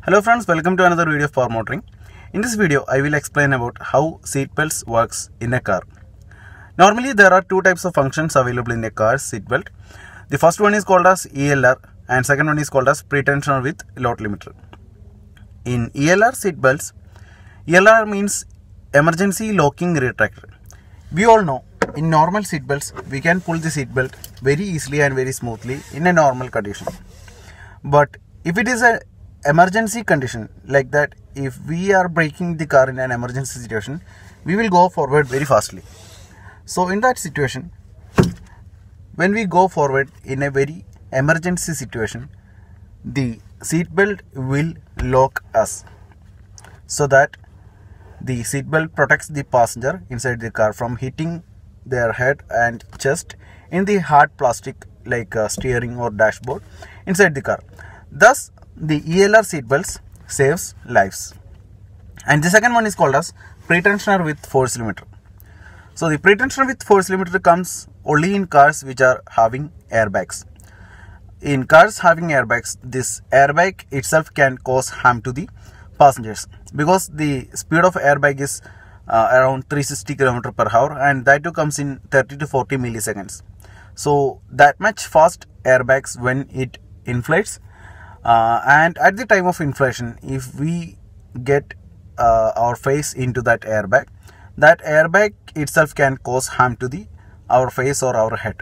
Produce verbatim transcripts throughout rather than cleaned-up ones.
Hello friends, welcome to another video of power motoring. In this video, I will explain about how seatbelts works in a car. Normally, there are two types of functions available in a car's seatbelt. The first one is called as E L R and second one is called as Pretensioner with load limiter. In E L R seatbelts, E L R means emergency locking retractor. We all know in normal seatbelts, we can pull the seatbelt very easily and very smoothly in a normal condition. But if it is a emergency condition like that, if we are braking the car in an emergency situation, we will go forward very fastly. So in that situation, when we go forward in a very emergency situation, the seatbelt will lock us so that the seatbelt protects the passenger inside the car from hitting their head and chest in the hard plastic like uh, steering or dashboard inside the car. Thus, the E L R seatbelts saves lives. And the second one is called as Pretensioner with force limiter. So the Pretensioner with force limiter comes only in cars which are having airbags. In cars having airbags, this airbag itself can cause harm to the passengers because the speed of airbag is uh, around three hundred sixty kilometers per hour and that too comes in thirty to forty milliseconds. So that much fast airbags when it inflates. Uh, and at the time of inflation, if we get uh, our face into that airbag, that airbag itself can cause harm to the our face or our head.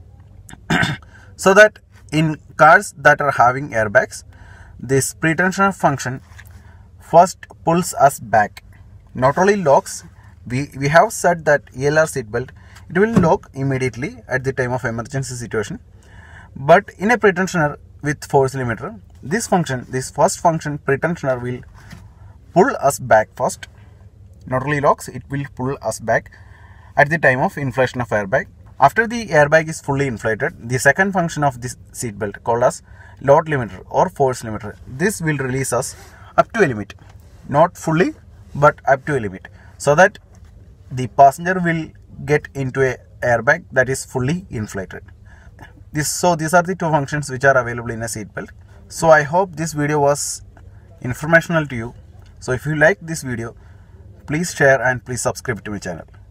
So that in cars that are having airbags, this pretensioner function first pulls us back. Not only locks, we, we have said that E L R seatbelt, it will lock immediately at the time of emergency situation. But in a pretensioner with force limiter, this function, this first function, pretensioner, will pull us back first. Not only locks, it will pull us back at the time of inflation of airbag. After the airbag is fully inflated, the second function of this seatbelt called as load limiter or force limiter, this will release us up to a limit. Not fully, but up to a limit. So that the passenger will get into a airbag that is fully inflated. This, so these are the two functions which are available in a seatbelt. So I hope this video was informational to you. So if you like this video, please share and please subscribe to my channel.